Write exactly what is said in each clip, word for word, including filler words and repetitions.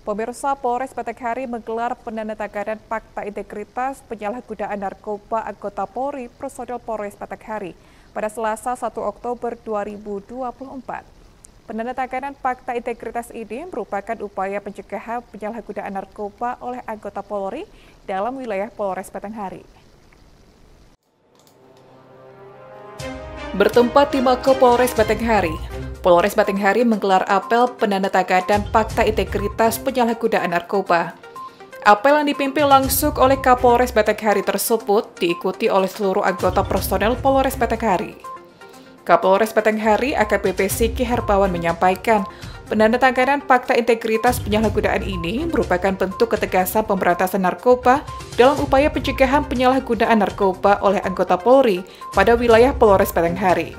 Pemirsa, Polres Batanghari menggelar penandatanganan Fakta Integritas Penyalahgunaan Narkoba anggota Polri personil Polres Batanghari pada Selasa satu Oktober dua ribu dua puluh empat. Penandatanganan Fakta Integritas ini merupakan upaya pencegahan penyalahgunaan narkoba oleh anggota Polri dalam wilayah Polres Batanghari. Bertempat di Mako Polres Batanghari, Polres Batanghari menggelar apel penandatanganan Fakta Integritas Penyalahgunaan Narkoba. Apel yang dipimpin langsung oleh Kapolres Batanghari tersebut diikuti oleh seluruh anggota personel Polres Batanghari. Kapolres Batanghari A K B P Singgi Hermawan menyampaikan, penandatanganan Fakta Integritas Penyalahgunaan ini merupakan bentuk ketegasan pemberantasan narkoba dalam upaya pencegahan penyalahgunaan narkoba oleh anggota Polri pada wilayah Polres Batanghari.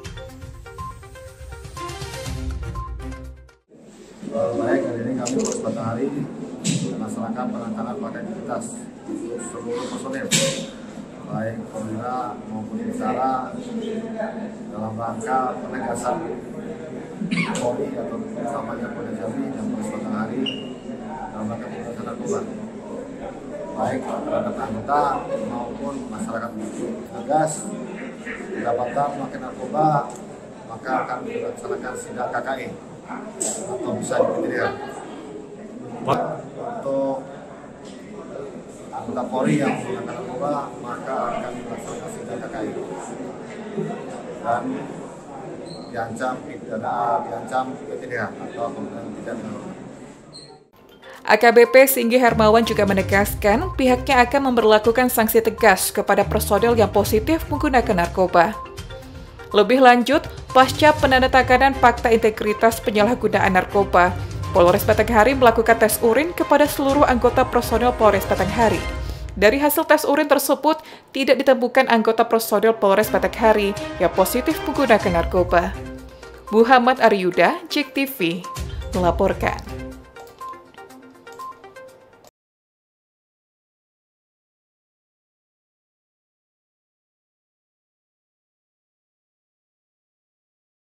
Baik, hari ini kami Polres Batanghari melaksanakan penandatanganan Fakta Integritas untuk seluruh personil, baik perwira maupun bicara, dalam rangka penegasan Polri atau utamanya Polda Jambi dan Polres Batanghari dalam rangka pemberantasan narkoba, baik terhadap anggota maupun masyarakat miskin. Tegas didapatkan memakai narkoba, maka akan dilaksanakan sidak K K I atau bisa dipidana. Untuk anggota Polri yang menggunakan narkoba, maka akan dilaksanakan sidak K K I dan diancam pidana, diancam pidana atau pemberantasan pidana. A K B P Singgi Hermawan juga menegaskan pihaknya akan memberlakukan sanksi tegas kepada personel yang positif menggunakan narkoba. Lebih lanjut, pasca penandatanganan Fakta Integritas Penyalahgunaan Narkoba, Polres Batanghari melakukan tes urin kepada seluruh anggota personel Polres Batanghari. Dari hasil tes urin tersebut, tidak ditemukan anggota personel Polres Batanghari yang positif menggunakan narkoba. Muhammad Aryuda, J E K T V, melaporkan.